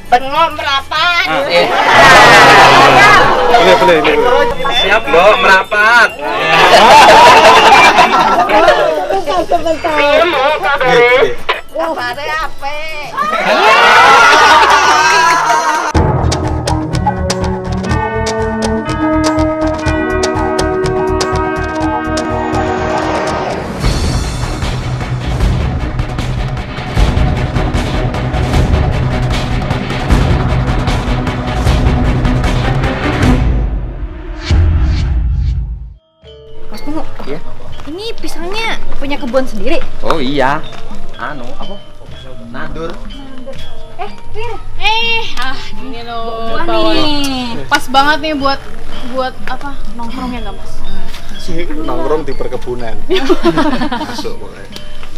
Bengong merapat. Boleh. Siap, Mbok, merapat. Kabare apik. Mas Tunggu, Iya. ini pisangnya punya kebun sendiri? Oh iya. Apa? Nandur. Fir, Ini loh, buah bawa. nih. Pas banget nih buat apa? Nongkrong ya nggak Mas? Nongkrong di perkebunan. Masuk pokoknya.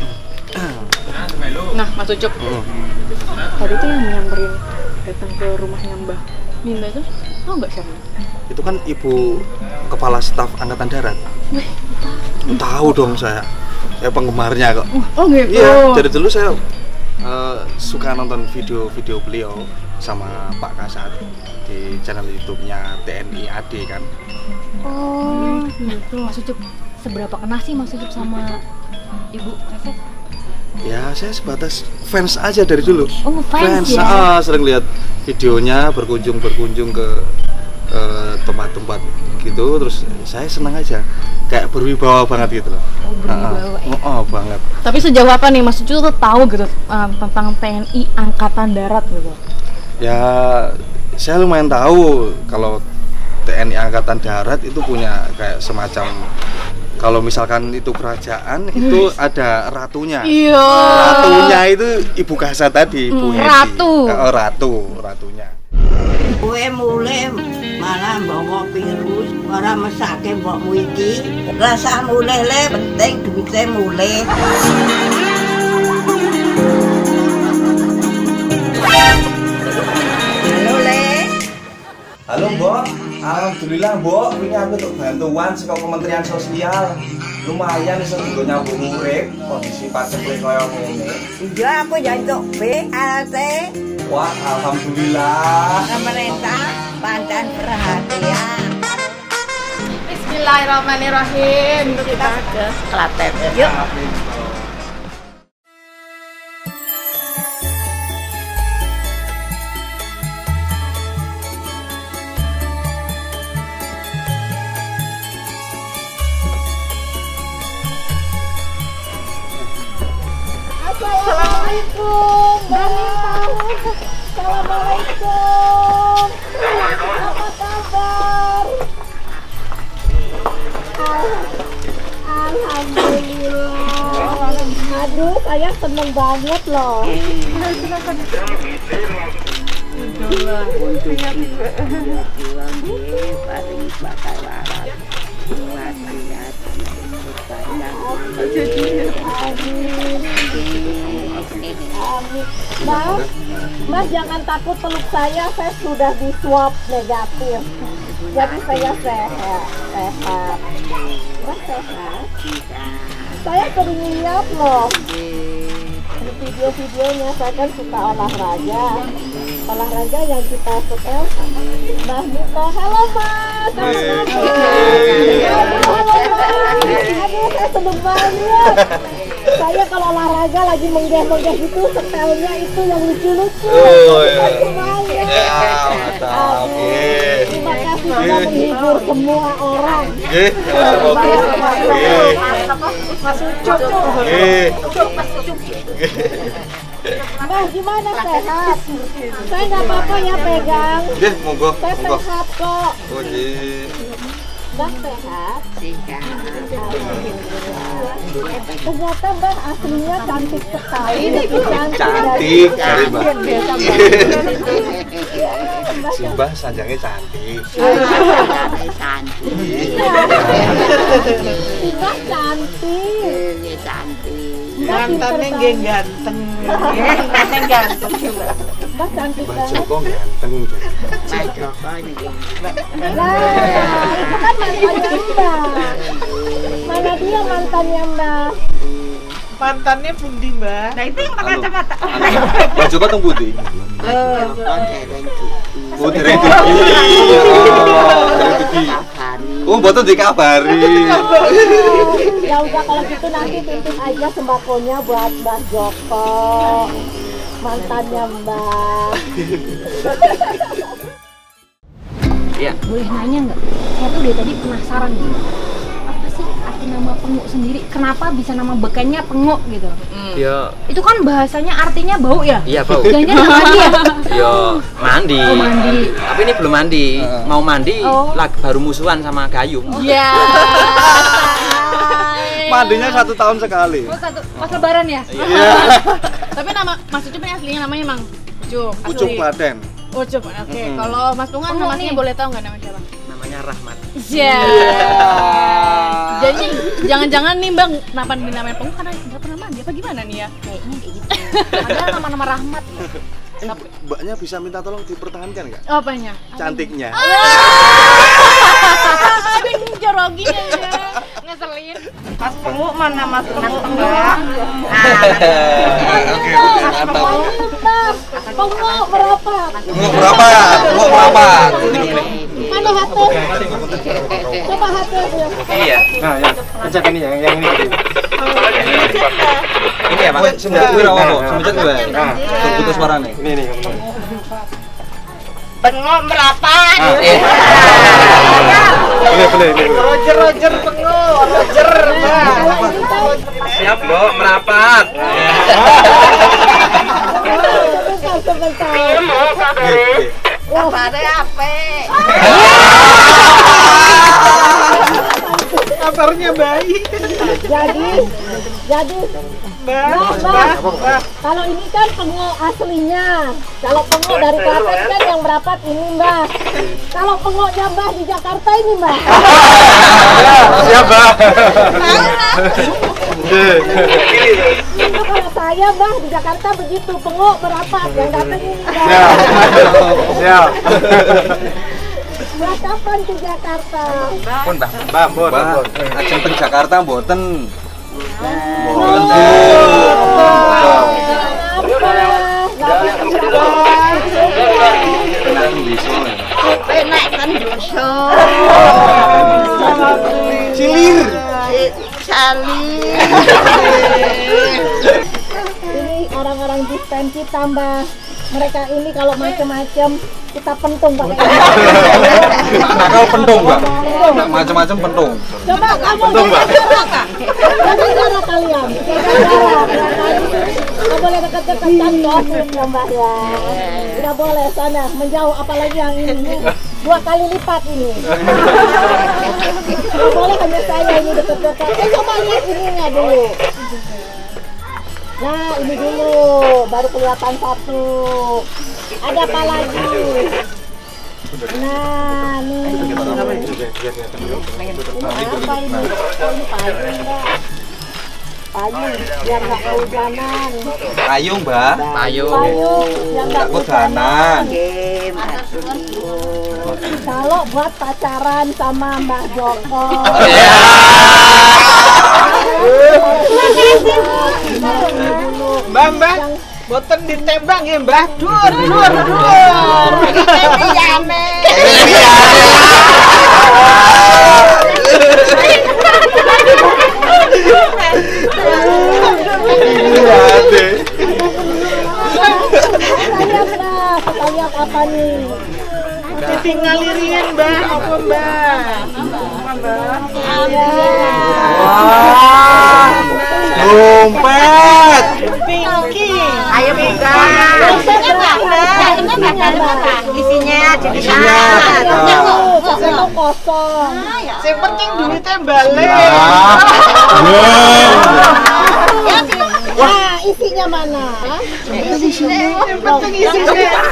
Nah, Mas Ucup. Tadi tuh yang nyamperin datang ke rumahnya Mbah Ninda itu, tau nggak siapa? Itu kan ibu kepala staf angkatan darat. Tahu dong saya penggemarnya kok. Oh gitu. Iya, dari dulu saya suka nonton video-video beliau sama Pak Kasat di channel YouTube-nya TNI AD kan. Oh, gitu. Mas Ucup, seberapa kenal sih Mas Ucup sama Ibu Resep? Ya, saya sebatas fans aja dari dulu. Oh, fans ya? Sering lihat videonya, berkunjung ke tempat-tempat gitu, terus saya senang aja, kayak berwibawa banget gitu loh. Oh, berwibawa ya? Oh, banget. Tapi sejauh apa nih Mas Ucup tuh tahu gitu tentang TNI Angkatan Darat gitu? Ya, saya lumayan tahu kalau TNI Angkatan Darat itu punya kayak semacam, kalau misalkan itu kerajaan itu ada ratunya. Iya. Ratunya itu Ibu Kasat tadi, Bu Hedi. Ratunya. Kowe mulih malah bawa virus, ora mesake mbokmu iki. Rasa mulih le penting duwite mulih. Halo le. Halo, Mbok. Alhamdulillah, Mbok. Ini aku untuk bantuan saka Kementerian Sosial. Lumayan iso dienggo nyambung urip kondisi paceklik kaya ngene. Iya aku ya untuk BLT. Wah, alhamdulillah. Pemerintah pancen perhatian. Bismillahirrahmanirrahim. Kita ke Klaten. Yuk. Assalamualaikum. Assalamualaikum. Apa kabar? Alhamdulillah. Aduh, saya seneng banget loh. Mas jangan takut peluk saya sudah di swab negatif. Jadi saya sehat. Mas sehat? Saya sering lihat loh di video-videonya, saya kan suka olahraga yang kita setel Mbah Nita. Halo Mas, aduh saya seneng banget. Saya kalau olahraga lagi menggeh-menggeh gitu, setelnya itu yang lucu-lucu. Oh iya. Mantap. Terima kasih sudah menghibur semua orang. Mas Ucup. Mbah gimana, sehat? Saya nggak apa-apa ya pegang. Monggo. Saya sehat kok. Oh, Mbah sehat? Ternyata Mbah aslinya cantik sekali. Cantik dari Mbah. Si Mbah Mbah sanjangnya cantik. Mbah cantik. Mantannya nggak ganteng. Mantannya ganteng juga. Mbah cantik Mbah banget. Joko ganteng. Nah, itu kan mantannya Mbah. Mana dia mantannya Mbah? Mantannya pundi, Mbak? Nah itu yang pakai kacamata. Baju apa teng putih? Oh, dereng iki. Oh, mboten dikabari. Ya udah kalau gitu nanti titip aja sembakonya buat Mbak Joko, mantannya Mbak. Iya. Boleh nanya nggak? Saya tuh dari tadi penasaran gitu. Apa sih arti nama penguk sendiri? Kenapa bisa nama bekennya penguk gitu? Ya. Itu kan bahasanya artinya bau ya? Iya, bau. Jangan mandi ya? Yo, mandi. Oh, mandi. Tapi ini belum mandi. Mau mandi, baru musuhan sama Gayung. Iya. Mandinya 1 tahun sekali. Oh, satu pas lebaran ya? Iya. Tapi nama Mas Ucup ini aslinya namanya Mang Ucup. Ucup Klaten. Ucup. Oke. Kalau Mas Tungan nama aslinya boleh tahu nggak nama siapa? Namanya Rahmat. Iya. Jadi jangan-jangan nih Bang, kenapa dinamain penguk karena nggak pernah mandi apa gimana nih ya? Kayaknya kayak gitu. Padahal nama-nama rahmat. Mbaknya bisa minta tolong dipertahankan nggak? Apanya? Cantiknya. Aduh, ini jorogin ya. Ngeselin. Mas Penguk mana Mas Penguk Mbak? Oke, mantap. Penguk berapa? Penguk berapa? Penguk berapa? Mana hati? Coba hati dia. Iya. Nah, ya. Pencet ini yang ini. Ini ya, Pak. Semenjak gue rawon kok. Semenjak gue. Nah, Terputus suaranya. ini. Penguk berapa? Boleh. Roger Penguk, Roger, Mbak. Siap, Mbok, merapat. Sebentar. Kabarnya apa? Kabarnya baik. Jadi Mbak, kalau ini kan penguk aslinya. Kalau penguk dari Klaten kan yang merapat ini Mbak. Kalau penguknya Mbak di Jakarta ini Mbak. Siap, Mbak. Itu kalau saya Mbak di Jakarta begitu penguk merapat yang datang ini Mbak. Siap. Mbak kapan ke Jakarta? Pun, Mbak. Bambon. Ajeng teng Jakarta mboten. Enak kan dosa. Cilir. Salir. Ini orang-orang dispen kita Mbak. Mereka ini kalau macam-macam kita pentung pakai. Nakal pentung, Mbak. Macam-macam pentung. Coba kamu jaga jarak kalian. Nggak boleh dekat-dekat cantik ya Mbak ya. Tidak boleh sana menjauh apalagi yang ini 2 kali lipat ini. Nggak boleh hanya saya ini dekat-dekat. Coba lihat ininya dulu. Nah ini dulu baru kelihatan satu. Ada apa lagi? Nah nih. Ini apa ini? Oh ini payung Mbak. Payung biar nggak kehujanan. Payung, Mbak. Payung. Payung biar nggak Kehujanan. Kalau buat pacaran sama Mbak Joko. Mbak, boten ditembang ya Mbah. Dur. Lihat apa nih? Tinggal irian Mbah, apa Mbah? Dompet. Pinky. Ayo buka. Isinya jadi Itu kosong. Yang penting duitnya balik. Nah, isinya mana? Yang penting isinya.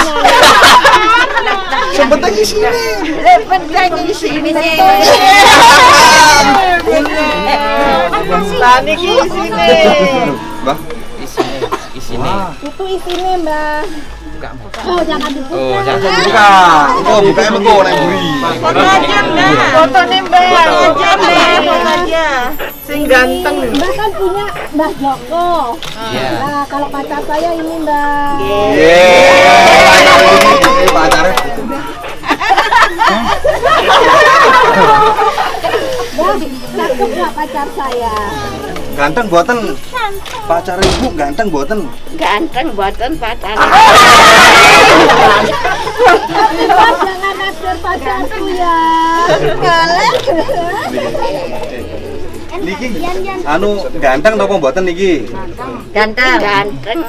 Sempetnya di sini. di sini. Tani ki isine. Mbak, Isinya. Itu isinya Mbak. buka. Oh, jangan dibuka. Oh, jangan Buka. Oh, bukanya mengko nek mburi. Foto aja Mbak. Foto nih Mbak. Aja Mbak. Foto aja. Sing ganteng. Mbak kan punya Mbah Joko. Iya. Nah, kalau pacar saya ini Mbak. Yeay. Pacarnya. Mbak, cakep nggak pacar saya? Ganteng buatan. Pacar ibu ganteng buatan. Ganteng buatan pacar. Tapi Mbak jangan naksir pacarku ya. Niki anu ganteng napa mboten niki? Ganteng. Ganteng.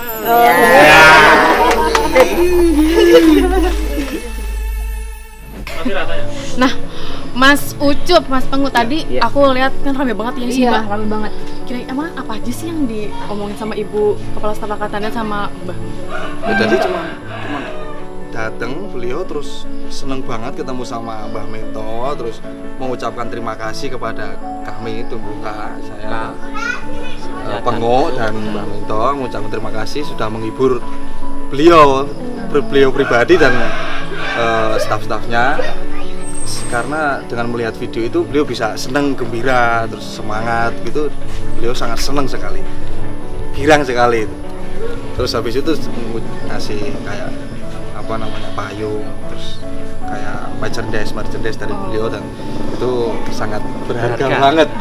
Nah, Mas Ucup, Mas Penggu tadi aku lihat kan rame banget ya sih, Iya, Mbak. rame banget. Kira emang apa aja sih yang diomongin sama Ibu Kepala Staf Angkatannya sama Mbah? Jadi cuma datang beliau terus seneng banget ketemu sama Mbah Mento, terus mengucapkan terima kasih kepada kami Tumbuka, saya Penggo dan Mbah Mento mengucapkan terima kasih sudah menghibur beliau pribadi dan staf-stafnya, karena dengan melihat video itu beliau bisa seneng, gembira, terus semangat gitu. Beliau sangat seneng sekali, girang sekali. Terus habis itu ngasih kayak apa namanya payung, terus kayak merchandise dari beliau, dan itu sangat berharga banget.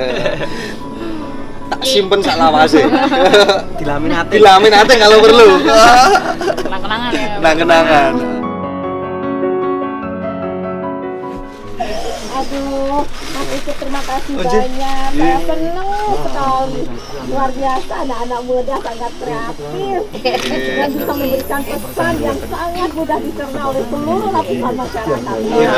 Tak simpen sak lawase. Dilamin ate kalau perlu. Kenang-kenangan ya. Kenang-kenangan. Aduh, Mas Ucup terima kasih banyak. Saya senang sekali. Luar biasa, anak-anak muda sangat kreatif dan bisa memberikan pesan yang sangat mudah dicerna oleh seluruh lapisan masyarakat.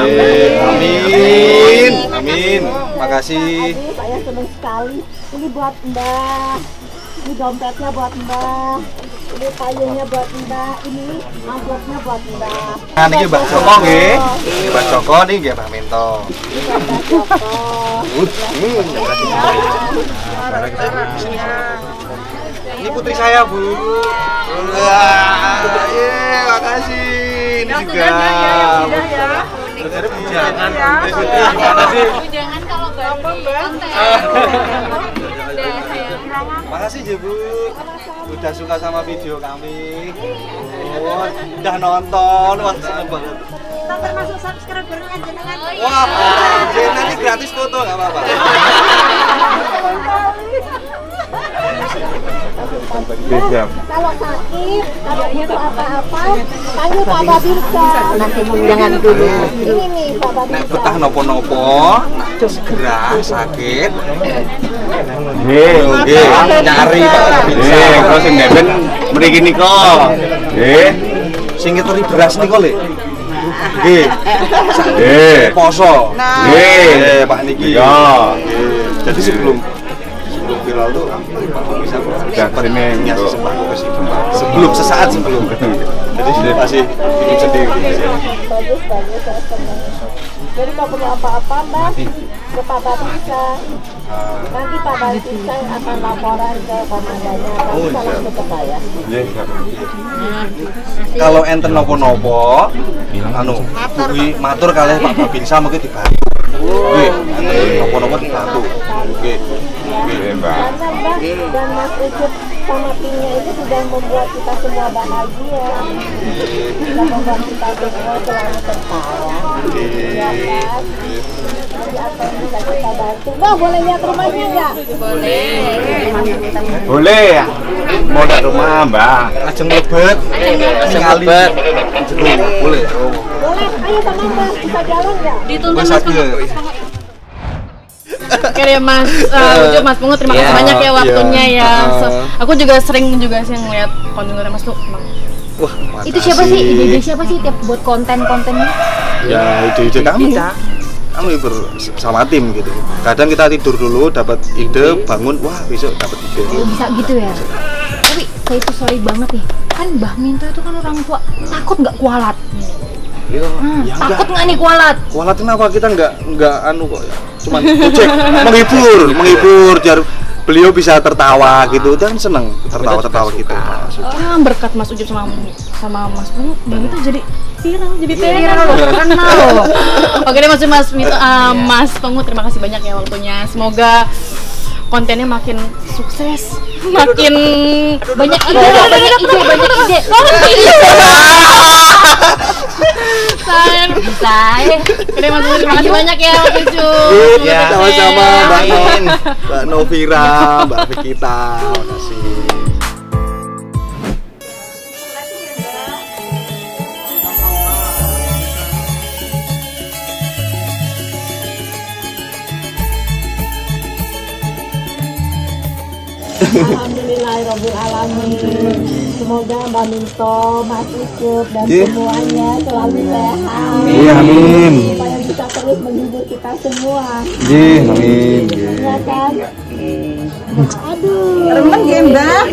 Amin. Amin. Makasih. Aduh, saya senang sekali. Ini buat Mbak. Ini dompetnya buat Mbak. Ini payungnya buat Mbak. Ini amplopnya buat Mbak. Nah, niki Mbak Joko nggih. Mbak Joko niki nggih Mbak Mento. Ini putri saya, Bu. Wah, makasih. Ini juga. Jangan. Jangan kalau konten. Makasih ya Bu, udah suka sama video kami. Oh, udah nonton, wah seneng banget. Kita termasuk subscribernya jenengan. Wah, nanti gratis foto nggak apa-apa. Kalau sakit, kalau butuh apa-apa, panggil Pak Babinsa. Nanti jangan dulu. Ini nih Pak Babinsa. Nek betah nopo-nopo, segera sakit. Nyari Pak Babinsa. Kalau sing ngeben mriki nika. Sing ngeteri beras niku lho. Nggih. Poso. Nggih, Pak niki. Ya. Jadi sebelum viral tuh Pak Babinsa Sudah terima ngasih sembako ke situ Pak. Sesaat sebelum. Jadi sudah kasih bikin sendiri. Bagus, saya senang. Jadi kalau perlu apa-apa, Mbak, ke Pak Babinsa. Nanti Pak Babinsa yang akan laporan ke komandannya. Kamu bisa langsung ke saya. Kalau enten nopo-nopo, anu, kuwi matur kalih Pak Babinsa mungkin dibantu. Nggih, enten nopo-nopo dibantu. Nggih. Nggih, Mbak. Karena Mbak dan Mas Ucup sama timnya itu sudah membuat kita semua bahagia. Sudah membuat kita semua selalu tertawa. Ya kan? Jadi apa yang bisa kita bantu? Mbak, boleh lihat rumahnya nggak? Boleh ya. Mau lihat rumah, Mbak. Ajeng lebet. Ajeng lebet. Boleh. Boleh, ayo sama Mbak, bisa jalan nggak? Dituntun Mas Penggu. Oke deh Mas Ucup, Mas Penggu, terima kasih banyak ya waktunya ya. Aku juga sering juga sih ngeliat konten Mas tuh. Wah, Itu siapa sih? Ide siapa sih tiap buat konten-kontennya? Ya, ide-ide kami bersama tim gitu. Kadang kita tidur dulu, dapat ide, bangun, wah besok dapat ide. Oh, bisa gitu ya. Tapi saya itu sorry banget nih. Kan Mbah Minto itu kan orang tua, takut nggak kualat? Ya Takut nggak nih kualat? kualat kenapa kita nggak anu kok ya. Cuman ojek menghibur beliau bisa tertawa gitu dan seneng tertawa kita. Berkat Mas Ucup sama Mas Pungut, Bang Mito jadi viral, jadi viral terkenal loh. Oke deh Mas Mito, Mas Pungut, terima kasih banyak ya waktunya. Semoga kontennya makin sukses, makin banyak ide. Saya. Oke Mas Pungut, terima kasih banyak ya Mas Ucup. Iya, sama-sama Mbak Novira, Mbak Fikita, makasih. Alhamdulillahirobbilalamin. Semoga Mbak Minto, Mas Ucup dan semuanya selalu sehat. Iya, amin. Supaya bisa terus menghibur kita semua. Iya, amin. Ya kan? Aduh. Remen ya Mbak.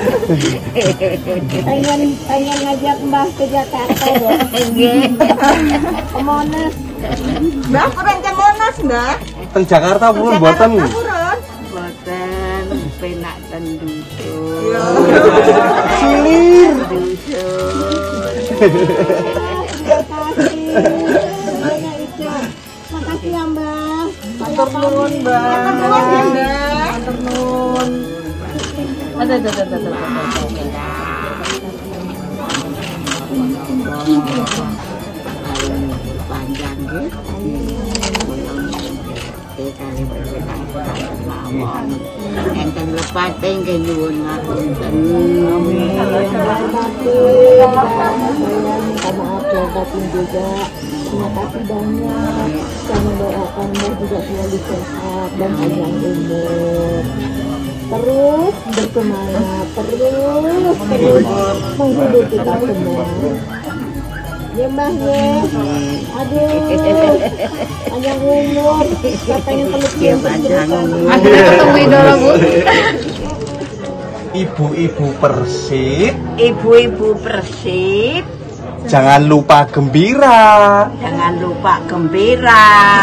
pengen ngajak Mbak ke Jakarta dong. Ke Monas. Mbak, kurang ke Monas Mbak. Teng Jakarta pun buatan. Boten penak ten dusun. Silir. Makasih ya Mbak. Matur nuwun Mbak. Matur nuwun. Panjang gitu. Kali berkenaan lawan. Enten lepas tengke nyuwun ngapunten. Minta maaf ya batin juga. Terima kasih banyak. Saya mendoakan Mbak juga selalu sehat dan panjang umur. Terus bersemangat, terus menghibur kita semua. Ya Mbah ya. Aduh. Panjang umur. Saya pengen peluk dia panjang umur. Ketemu idola Bu. Ibu-ibu Persib. Ibu-ibu Persib, Jangan lupa gembira. jangan lupa gembira.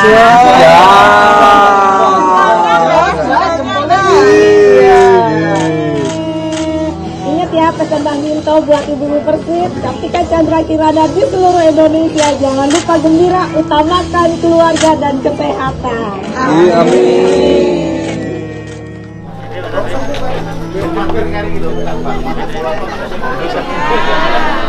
Ingat ya pesan Bang Minto buat ibu-ibu Persib, saksikan Chandra Kirana di seluruh Indonesia. Jangan lupa gembira, utamakan keluarga dan kesehatan. Amin.